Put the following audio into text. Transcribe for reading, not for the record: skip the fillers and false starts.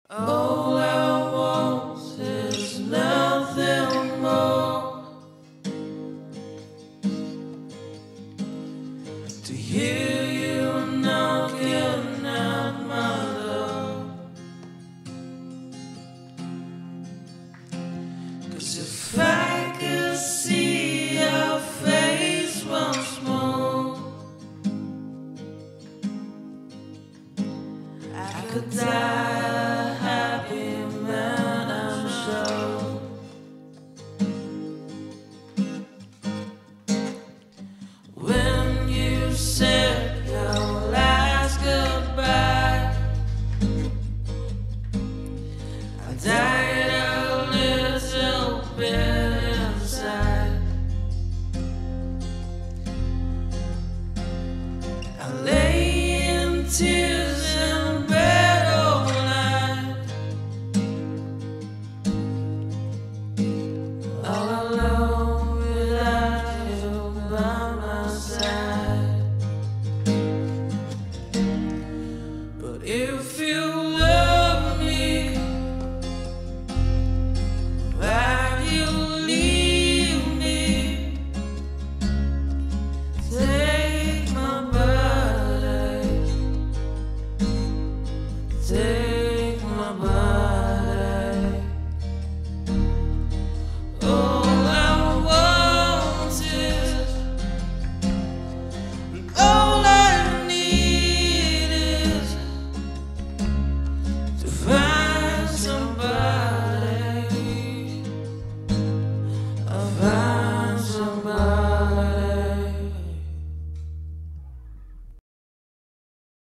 All I want is nothing more, to hear you knocking at my door. 'Cause if I could see your face once more, I could die.